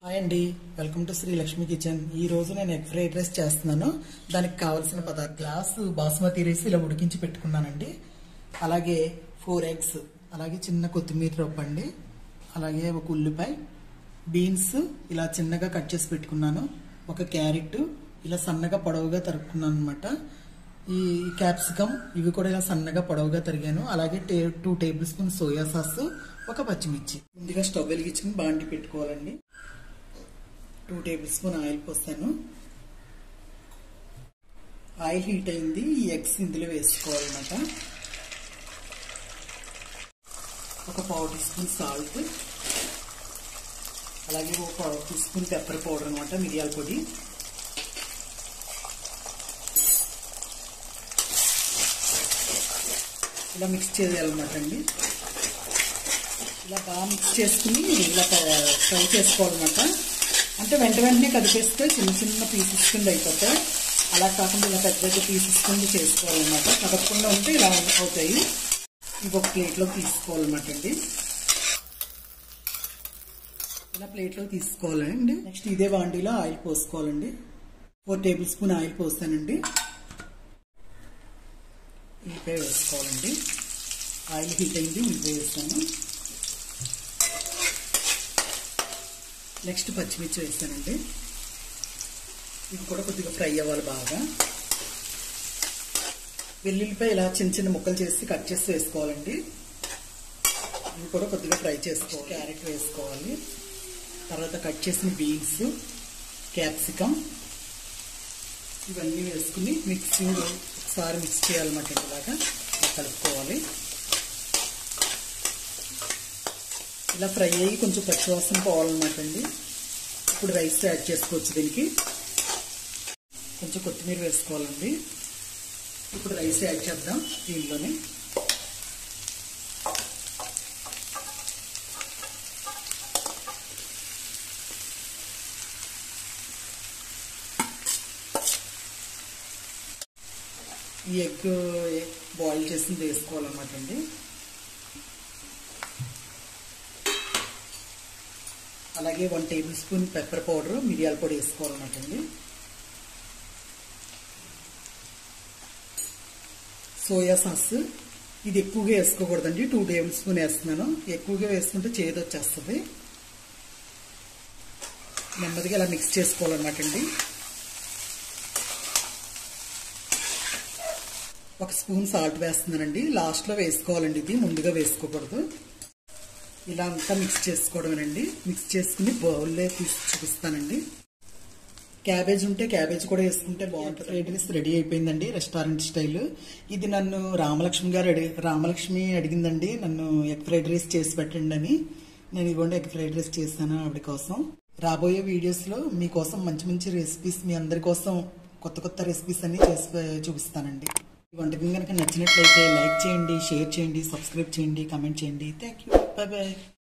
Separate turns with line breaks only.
Hi అండి, welcome to Sri Lakshmi kitchen. ఈ రోజు నేను ఎగ్ ఫ్రైడ్ రైస్ చేస్తున్నాను. దానికి కావాల్సిన పదార్థాలు గ్లాసు బాస్మతి రైస్ ఇలా ఉడికించి పెట్టుకున్నానండి. అలాగే 4 ఎగ్స్, అలాగే చిన్న కొత్తిమీర రొప్పండి, అలాగే ఒక ఉల్లిపాయ, బీన్స్ ఇలా చిన్నగా కట్ చేసి పెట్టుకున్నాను, ఒక క్యారెట్ ఇలా సన్నగా పొడవుగా తరుక్కున్నాను అనమాట. ఈ క్యాప్సికమ్ ఇవి కూడా ఇలా సన్నగా పొడవుగా తరిగాను. అలాగే 2 టేబుల్ స్పూన్ సోయా సాస్, ఒక పచ్చిమిర్చి. ముందుగా స్టవ్ వెలిగించుకుని బాండి పెట్టుకోవాలండి. 2 టేబుల్ స్పూన్ ఆయిల్ పోస్తాను. ఆయిల్ హీట్ అయింది. ఈ ఎగ్స్ ఇందులో వేసుకోవాలన్నమాట. ఒక 1/4 టీ స్పూన్ సాల్ట్, అలాగే ఒక 1/2 టీ స్పూన్ పెప్పర్ పౌడర్ అనమాట, మిరియాల పొడి. ఇలా మిక్స్ చేయాలన్నమాట అండి. ఇలా బాగా మిక్స్ చేసుకుని ఇలా ఫ్రై చేసుకోవాలన్నమాట. అంటే వెంటనే కదిపేస్తే చిన్న చిన్న పీసెస్ కింద అయిపోతాయి. అలా కాకుండా ఇలా పెద్ద పీసెస్ కింద చేసుకోవాలన్నమాట. కదపకుండా ఉంటే ఇలా అవుతాయి. ఇవి ఒక ప్లేట్లో తీసుకోవాలన్నమాట అండి. ఇలా ప్లేట్లో తీసుకోవాలండి. నెక్స్ట్ ఇదే బాండీలో ఆయిల్ పోసుకోవాలండి. 4 టేబుల్ స్పూన్ ఆయిల్ పోస్తానండి. ఉల్లిపాయ వేసుకోవాలండి. ఆయిల్ హీట్ అయింది, ఉల్లిపాయ వేస్తాను. నెక్స్ట్ పచ్చిమిర్చి వేస్తానండి. ఇవి కూడా కొద్దిగా ఫ్రై అవ్వాలి బాగా. వెల్లుల్లిపాయ ఇలా చిన్న చిన్న ముక్కలు చేసి కట్ చేసి వేసుకోవాలండి. ఇవి కూడా కొద్దిగా ఫ్రై చేసుకోవాలి. క్యారెట్ వేసుకోవాలి. తర్వాత కట్ చేసిన బీన్స్, క్యాప్సికమ్ ఇవన్నీ వేసుకుని ఒకసారి మిక్స్ చేయాలన్నమాట. ఇలాగా కలుపుకోవాలి. ఇలా ఫ్రై అయ్యి కొంచెం పచ్చివాసన పోవాలన్నమాట అండి. ఇప్పుడు రైస్ యాడ్ చేసుకోవచ్చు. దీనికి కొంచెం కొత్తిమీర వేసుకోవాలండి. ఇప్పుడు రైస్ యాడ్ చేద్దాం దీనిలోనే. ఈ ఎగ్ బాయిల్ చేసింది వేసుకోవాలన్నమాట అండి. అలాగే 1 టేబుల్ స్పూన్ పెప్పర్ పౌడర్, మిరియాల పొడి వేసుకోవాలన్నమాట అండి. సోయా సాస్ ఇది ఎక్కువగా వేసుకోకూడదండి. 2 టేబుల్ స్పూన్ వేస్తున్నాను. ఎక్కువగా వేసుకుంటే చేదు వచ్చేస్తుంది. నెమ్మదిగా ఇలా మిక్స్ చేసుకోవాలన్నమాట అండి. 1 స్పూన్ సాల్ట్ వేస్తున్నానండి. లాస్ట్లో వేసుకోవాలండి. ఇది ముందుగా వేసుకోకూడదు. ఇలా అంతా మిక్స్ చేసుకోవడమేనండి. మిక్స్ చేసుకుని బౌల్లో తీసి చూపిస్తానండి. క్యాబేజ్ ఉంటే క్యాబేజ్ కూడా వేసుకుంటే బాగుంటుంది. ఫ్రైడ్ రైస్ రెడీ అయిపోయిందండి, రెస్టారెంట్ స్టైల్. ఇది నన్ను రామలక్ష్మి అడిగిందండి, నన్ను ఎగ్ ఫ్రైడ్ రైస్ చేసి పెట్టండి అని. నేను ఇవ్వండి ఎగ్ ఫ్రైడ్ రైస్ చేస్తాను ఆవిడ కోసం. రాబోయే వీడియోస్లో మీకోసం మంచి మంచి రెసిపీస్, మీ అందరి కోసం కొత్త కొత్త రెసిపీస్ అన్ని చేసి చూపిస్తానండి. ఈ వంటకం కనుక నచ్చినట్లయితే లైక్ చేయండి, షేర్ చేయండి, సబ్స్క్రైబ్ చేయండి, కామెంట్ చేయండి. Thank you. Bye bye.